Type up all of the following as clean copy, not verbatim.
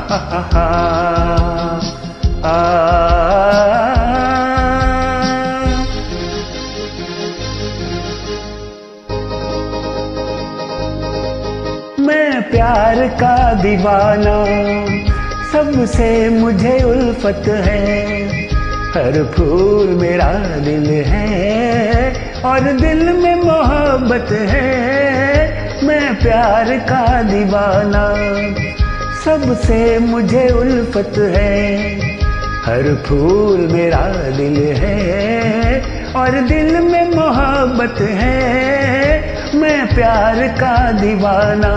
मैं प्यार का दीवाना, सबसे मुझे उल्फत है। हर फूल मेरा दिल है और दिल में मोहब्बत है। मैं प्यार का दीवाना, सबसे मुझे उल्फत है। हर फूल मेरा दिल है और दिल में मोहब्बत है। मैं प्यार का दीवाना।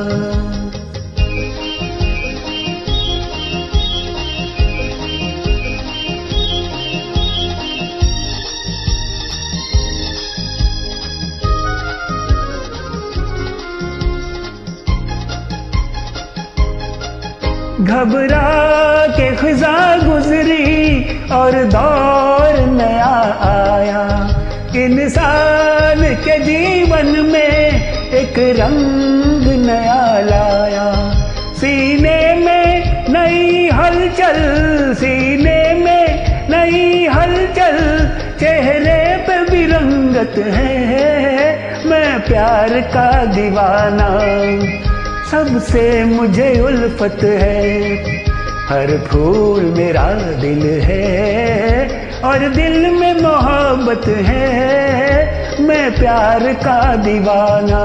घबरा के ख़िज़ा गुजरी और दौर नया आया। इंसान के जीवन में एक रंग नया लाया। सीने में नई हलचल, सीने में नई हलचल, चेहरे पे भी रंगत है। मैं प्यार का दीवाना, सबसे मुझे उल्फत है। हर फूल मेरा दिल है और दिल में मोहब्बत है। मैं प्यार का दीवाना।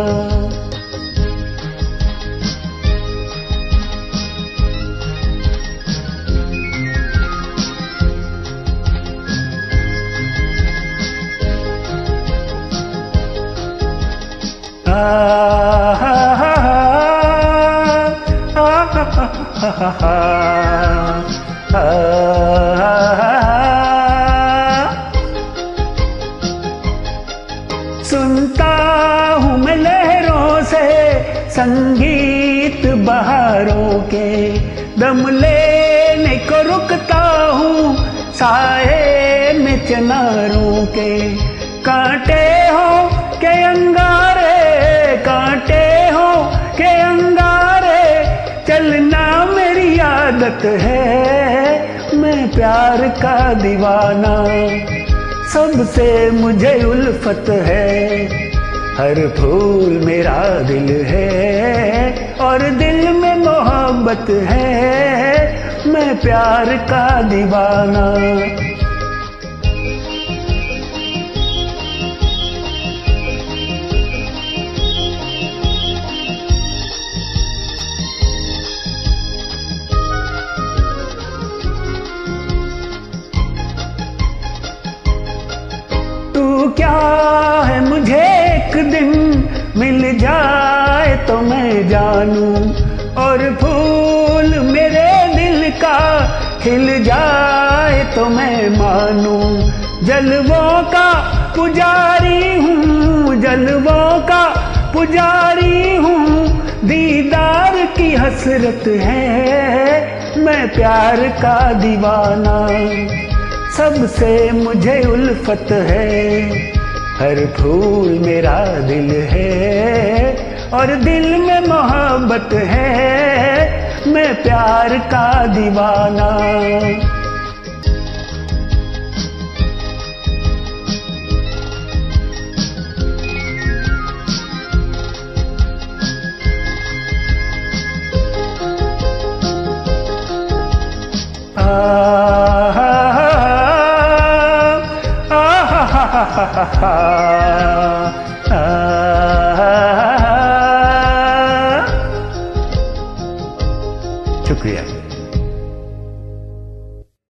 सुनता हूँ मैं लहरों से संगीत बहारों के। दम लेने को रुकता हूँ साए में चिनारों के। कांटे हो के अंगारे, कांटे हो के अंगारे, चलना मेरी आदत है। मैं प्यार का दीवाना, सबसे मुझे उल्फत है। हर फूल मेरा दिल है और दिल में मोहब्बत है। मैं प्यार का दीवाना। क्या है मुझे एक दिन मिल जाए तो मैं जानूं, और फूल मेरे दिल का खिल जाए तो मैं मानूं। जलवों का पुजारी हूँ, जलवों का पुजारी हूँ, दीदार की हसरत है। मैं प्यार का दीवाना, सबसे मुझे उल्फत है। हर फूल मेरा दिल है और दिल में मोहब्बत है। मैं प्यार का दीवाना। ha ha ha ha